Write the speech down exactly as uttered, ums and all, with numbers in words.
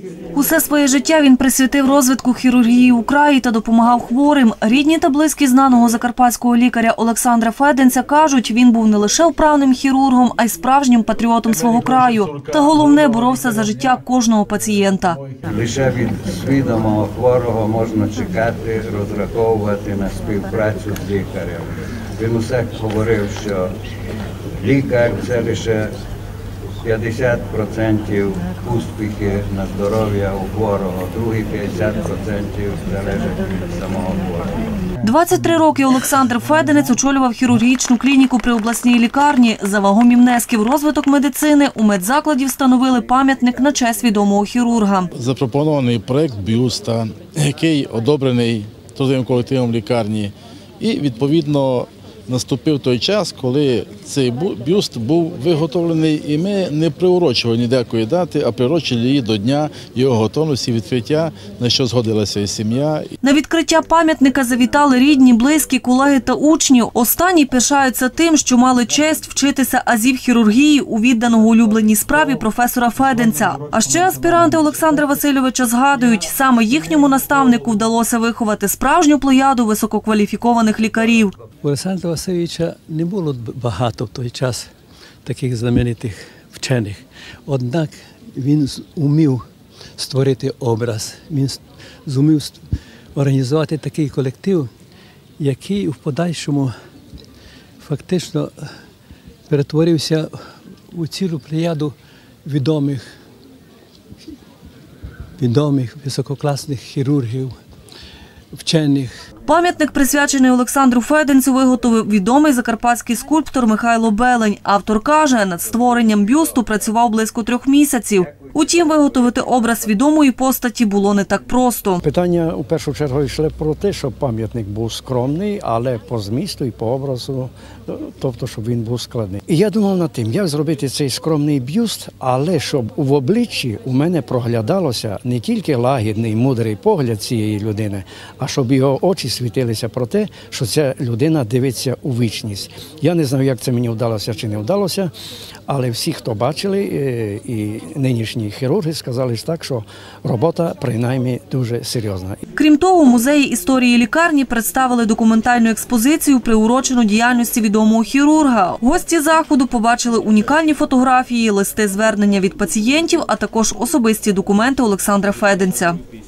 Усе своє життя він присвятив розвитку хірургії у краї та допомагав хворим. Рідні та близькі знаного закарпатського лікаря Олександра Феденця кажуть, він був не лише вправним хірургом, а й справжнім патріотом свого краю. Та головне, боровся за життя кожного пацієнта. Лише від свідомого хворого можна чекати, розраховувати на співпрацю з лікарем. Він усе говорив, що лікар – це лише п'ятдесят відсотків успіхи на здоров'я у хворого, другі п'ятдесят відсотків залежить від самого хворого. двадцять три роки Олександр Феденець очолював хірургічну клініку при обласній лікарні. За вагомі внески в розвиток медицини у медзакладі встановили пам'ятник на честь відомого хірурга. Запропонований проєкт бюста, який одобрений трудовим колективом лікарні, і відповідно наступив той час, коли цей бюст був виготовлений, і ми не приурочували ніякої дати, а приурочили її до дня його готовності, відкриття, на що згодилася і сім'я. На відкриття пам'ятника завітали рідні, близькі, колеги та учні. Останні пишаються тим, що мали честь вчитися азів хірургії у відданого улюбленій справі професора Феденця. А ще аспіранти Олександра Васильовича згадують, саме їхньому наставнику вдалося виховати справжню плеяду висококваліфікованих лікарів. У Олександра Васильовича не було багато в той час таких знаменитих вчених. Однак він зумів створити образ, він зумів організувати такий колектив, який в подальшому фактично перетворився у цілу плеяду відомих, відомих висококласних хірургів, вчених. Пам'ятник, присвячений Олександру Феденцю, виготовив відомий закарпатський скульптор Михайло Белень. Автор каже, над створенням бюсту працював близько трьох місяців. Утім, виготовити образ відомої постаті було не так просто. Питання у першу чергу йшли про те, щоб пам'ятник був скромний, але по змісту і по образу, тобто, щоб він був складний. І я думав над тим, як зробити цей скромний бюст, але щоб в обличчі у мене проглядалося не тільки лагідний, мудрий погляд цієї людини, а щоб його очі світилися про те, що ця людина дивиться у вічність. Я не знаю, як це мені вдалося чи не вдалося, але всі, хто бачили, і нинішні хірурги сказали так, що робота принаймні дуже серйозна. Крім того, у музеї історії лікарні представили документальну експозицію, приурочену діяльності відомого хірурга. Гості заходу побачили унікальні фотографії, листи звернення від пацієнтів, а також особисті документи Олександра Феденця.